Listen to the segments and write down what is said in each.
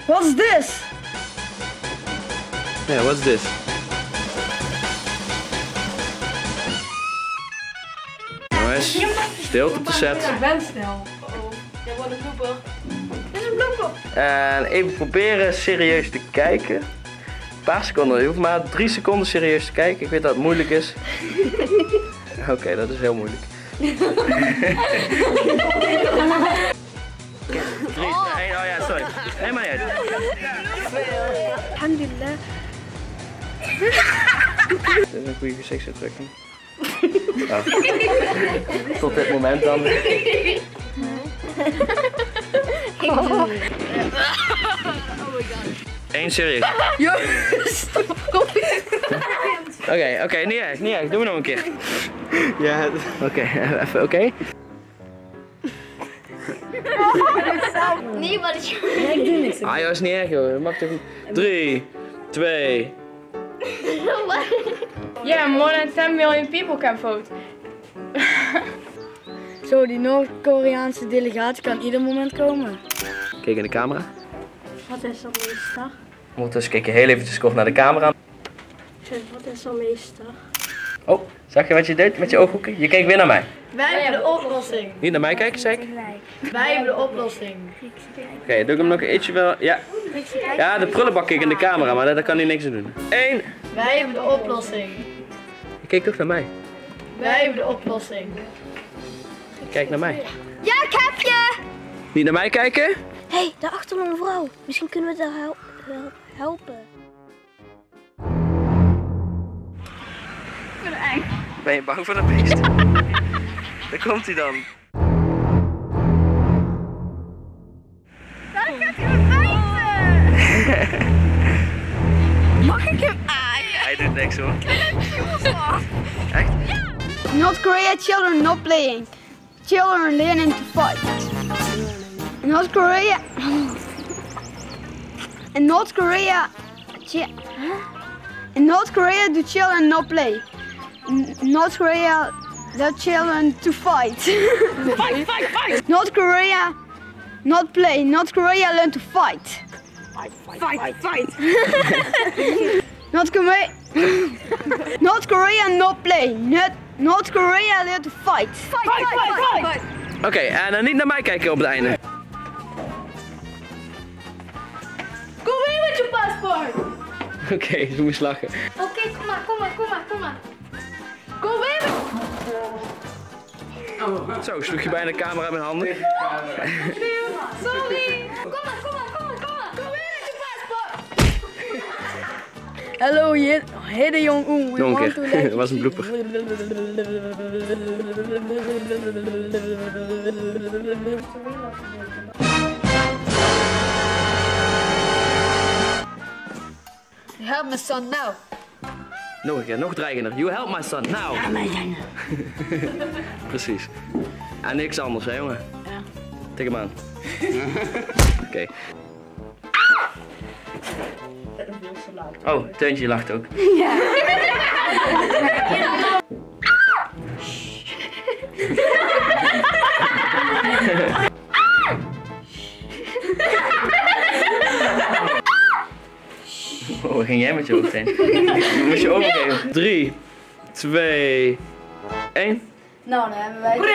What's this? Yeah, what's this? Jongens, stilte op de set. Ik ben snel. Jij wordt een blooper. Dit is een blooper. En even proberen serieus te kijken. Een paar seconden, je hoeft maar 3 seconden serieus te kijken. Ik weet dat het moeilijk is. Oké, dat is heel moeilijk. 3, 2, 1, oh ja, sorry. Nee, maar niet. Alhamdulillah. Dit is een goede gezichtsuitdrukking. Oh. Tot dit moment dan. Eén serieus. Oké, niet erg. Doen we nog een keer. Ja. Oké, even oké. Nee, wat is je? Ik doe niks. Ah joh, is niet erg joh. Dat mag toch niet. 3, 2. Yeah, more than 10 million people can vote. Zo, die Noord-Koreaanse delegatie kan ieder moment komen. Kijk in de camera. Wat is dat meestal? Ondertussen kijk je heel eventjes kort naar de camera. Wat is dat meestal? Oh, zag je wat je deed met je ooghoeken? Je keek weer naar mij. Wij hebben de oplossing. Niet naar mij kijken, zeg ik. Wij hebben de oplossing. Oké, doe ik hem nog ietsje wel. Ja. Ja, de prullenbak keek in de camera, maar daar kan hij niks aan doen. 1. Wij hebben de oplossing. Je keek toch naar mij. Wij hebben de oplossing. Kijk naar mij. Ja, ik heb je! Niet naar mij kijken. Hé, hey, daarachter een vrouw. Misschien kunnen we haar helpen. Ik ben eng. Ben je bang voor dat beest? Daar komt hij dan. Daar gaat hij me bijten! Mag ik hem aaien? Hij doet niks hoor. Echt? North Korea children not playing. Children learning to fight. North Korea. In North Korea. In North Korea do children not play. North Korea the children to fight. Fight. North Korea not play. North Korea learn to fight. Fight. North Korea. North Korea not play. North Korea learn to fight. Fight. Oké, en dan niet naar mij kijken op het einde. Kom mee met je paspoort! Oké, ze moest lachen. Oké, kom maar. Kom mee met... Zo, sloeg je bijna de camera met handen. Sorry! Kom maar. Kom mee met je paspoort! Hallo, Hede Jong-un. Nog een keer, dat was een blooper. Help my son now. Nog een keer, nog dreigender. You help my son, now. Ja, mijn jongen. Precies. En niks anders, hè jongen? Ja. Tik hem aan. Oké. Oh, Teuntje lacht ook. Ja. Oh, waar ging jij met je hoofd heen? Dan moet je overgeven. 3, 2, 1. Nou, dan hebben wij...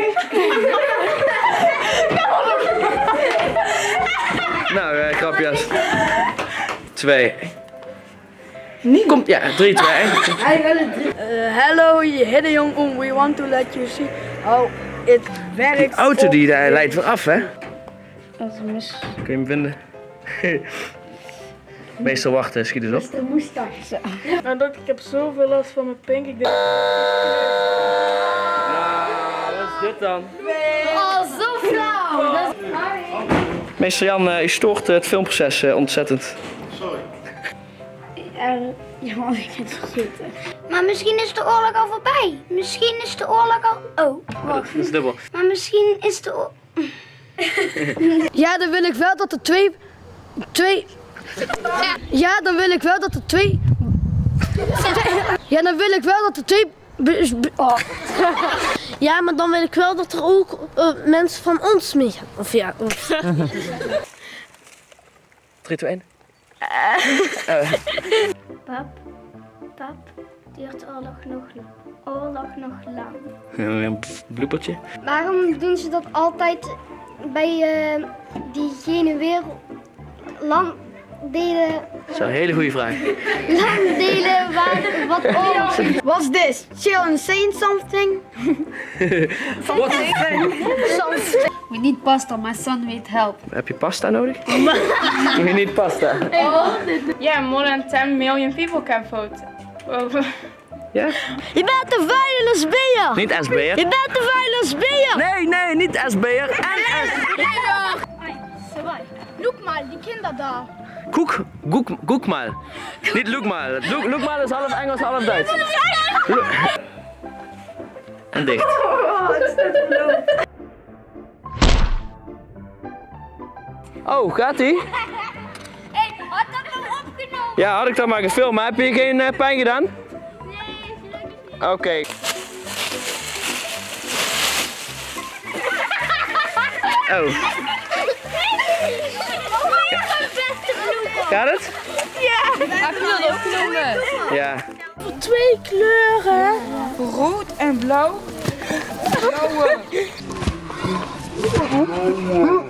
Nou, grapjes. 2. Komt, ja, 3, 2, 1. Hello, Hede Jong-un. We want to let you see how it werkt. Die auto die daar leidt weer af, hè? Dat is mis. Kun je hem vinden? Meestal wachten, schiet eens op. De moustache. Nou, dokter, ik heb zoveel last van mijn pink. Ik denk... Nou, wat is dit dan? Oh, zo flauw! Meester Jan, u stoort het filmproces ontzettend. Ja, maar ik heb het vergeten. Maar misschien is de oorlog al voorbij. Misschien is de oorlog al... Oh, wacht. Dat is dubbel. Maar misschien is de oorlog... Ja, dan wil ik wel dat er twee... Ja, dan wil ik wel dat er twee... Ja, dan wil ik wel dat er twee... Oh. Ja, maar dan wil ik wel dat er ook mensen van ons meegaan. Of ja... 3, 2, 1. Pap, duurt oorlog nog lang. Een bloepertje. Waarom doen ze dat altijd bij diegene landdelen? Dat is een hele goede vraag. Landdelen waar wat oorlog. What's this? Children saying something? We need pasta, my son need help. Heb je pasta nodig? Je niet pasta. Yeah, more than 10 million people can vote. Ja? Je bent de vuile SB'er! Niet SB'er. Je bent de vuile SB'er! Nee, niet SB'er. Look mal, die Kinder da. Guck mal. Niet look mal. Look mal is half Engels, half Duits. En dicht. Oh, gaat-ie? Hey, had dat nog opgenomen? Ja, had ik dat maar gefilmd. Maar heb je geen pijn gedaan? Nee, gelukkig niet. Oké. Oh. Gaat het? Ja. Voor 2 kleuren. Rood en blauw. Blauwe.